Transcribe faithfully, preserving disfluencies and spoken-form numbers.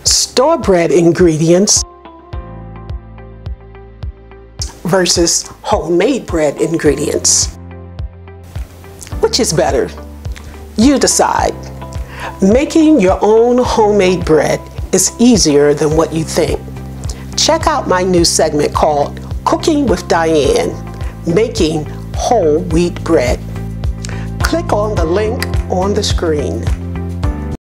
store-bought ingredients versus homemade bread ingredients. Which is better? You decide. Making your own homemade bread is easier than what you think. Check out my new segment called Cooking with Diane, Making Whole Wheat Bread. Click on the link on the screen.